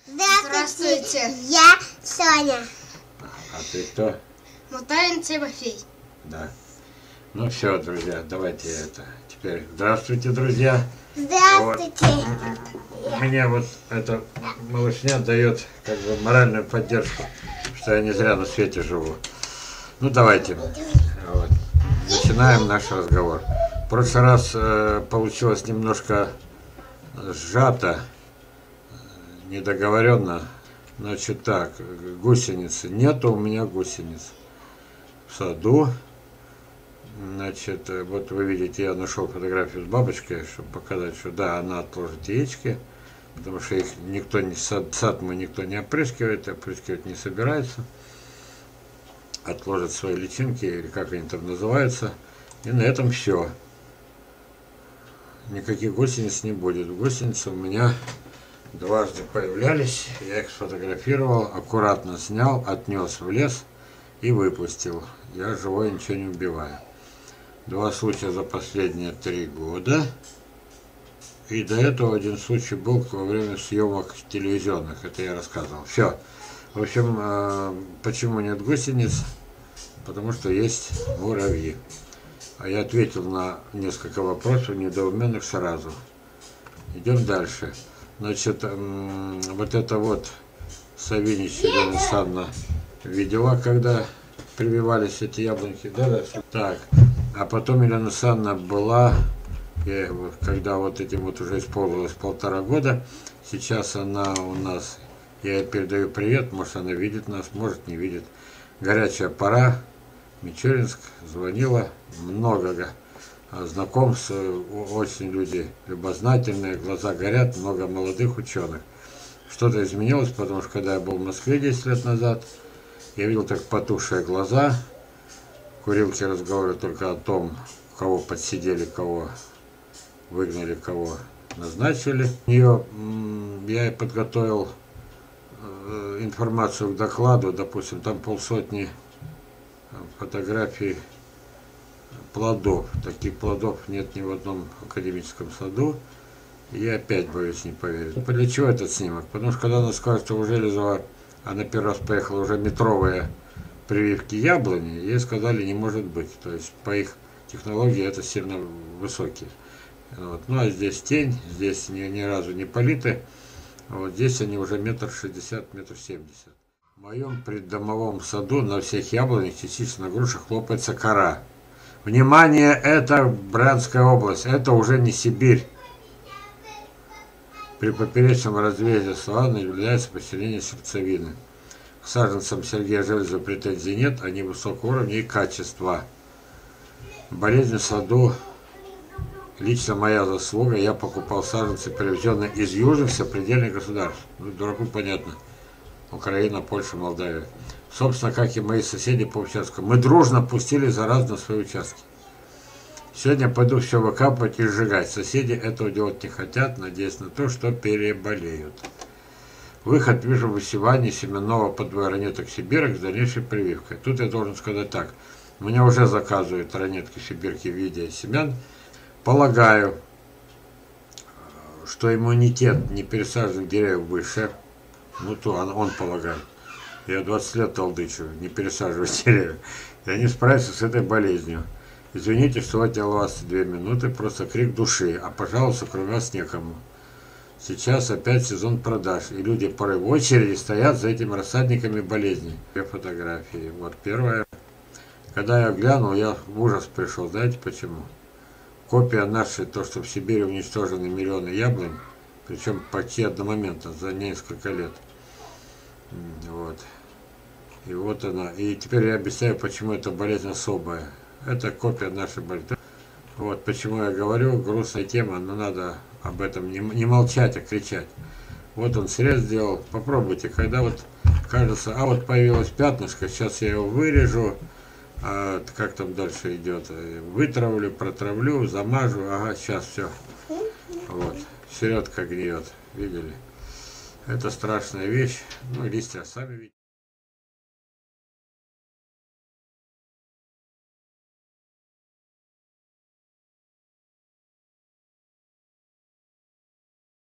Здравствуйте. Я Соня. А ты кто? Мутавин Тимофей. Да. Ну все, друзья, давайте это. Теперь здравствуйте, друзья. Здравствуйте. Мне вот эта малышня дает как бы моральную поддержку, что я не зря на свете живу. Ну давайте. Вот. Начинаем наш разговор. В прошлый раз получилось немножко сжато, недоговоренно. Значит так, гусеницы. Нету у меня гусениц в саду. Значит, вот вы видите, я нашел фотографию с бабочкой, чтобы показать, что да, она отложит яички, потому что их никто не сад мы никто не опрыскивает не собирается. Отложит свои личинки, или как они там называются. И на этом все. Никаких гусениц не будет. Гусеницы у меня дважды появлялись. Я их сфотографировал, аккуратно снял, отнес в лес и выпустил. Я живой ничего не убиваю. 2 случая за последние 3 года. И до этого 1 случай был во время съемок телевизионных. Это я рассказывал. Все. В общем, почему нет гусениц? Потому что есть муравьи. А я ответил на несколько вопросов недоуменных сразу. Идем дальше. Значит, вот это вот Савинич Елена Александровна видела, когда прививались эти яблоньки. Да? Так. А потом Елена Александровна была, когда вот этим вот уже исполнилось 1,5 года. Сейчас она у нас, я ей передаю привет, может она видит нас, может не видит. Горячая пора, Мичуринск, звонила, много знакомств, очень люди любознательные, глаза горят, много молодых ученых. Что-то изменилось, потому что когда я был в Москве 10 лет назад, я видел так потухшие глаза, курилки разговоры только о том, кого подсидели, кого выгнали, кого назначили. Я и подготовил информацию к докладу, допустим, там 500 фотографий плодов. Таких плодов нет ни в одном академическом саду. И я опять боюсь не поверить. Для чего этот снимок? Потому что когда она скажет, что у Железова, она первый раз поехала, уже метровые прививки яблони, ей сказали, не может быть. То есть по их технологии это сильно высокие. Вот. Ну а здесь тень, здесь ни разу не политы. Вот здесь они уже 1,60 м, 1,70 м. В моем преддомовом саду на всех яблонях, частично на грушах, хлопается кора. Внимание, это Брянская область, это уже не Сибирь. При поперечном разрезе ствола наблюдается поселение сердцевины. К саженцам Сергея Железова претензий нет, они высокого уровня и качества. Болезнь в саду лично моя заслуга, я покупал саженцы, привезенные из южных сопредельных государств. Ну, дураку понятно. Украина, Польша, Молдавия. Собственно, как и мои соседи по участку. Мы дружно пустили заразу на свои участки. Сегодня пойду все выкапывать и сжигать. Соседи этого делать не хотят, надеясь на то, что переболеют. Выход вижу в высевании семенного подвоя ранеток сибирок с дальнейшей прививкой. Тут я должен сказать так. Мне уже заказывают ранетки сибирки в виде семян. Полагаю, что иммунитет не пересаженных деревьев выше. Ну, то он полагает. Я 20 лет толдычу, не пересаживать деревья. И они справятся с этой болезнью. Извините, что отнял у вас 2 минуты, просто крик души, а пожалуйста, кроме вас некому. Сейчас опять сезон продаж, и люди порой в очереди стоят за этими рассадниками болезней. Две фотографии. Вот первая. Когда я глянул, я в ужас пришел. Знаете почему? Копия нашей, то, что в Сибири уничтожены миллионы яблонь, причем почти одномоментно, за несколько лет. Вот. И вот она. И теперь я объясняю, почему эта болезнь особая. Это копия нашей болезни. Вот почему я говорю, грустная тема, но надо об этом не молчать, а кричать. Вот он срез сделал. Попробуйте, когда вот кажется, а вот появилось пятнышко, сейчас я его вырежу, как там дальше идет, вытравлю, протравлю, замажу, ага, сейчас все. Вот, середка гниет, видели? Это страшная вещь, ну листья сами видите.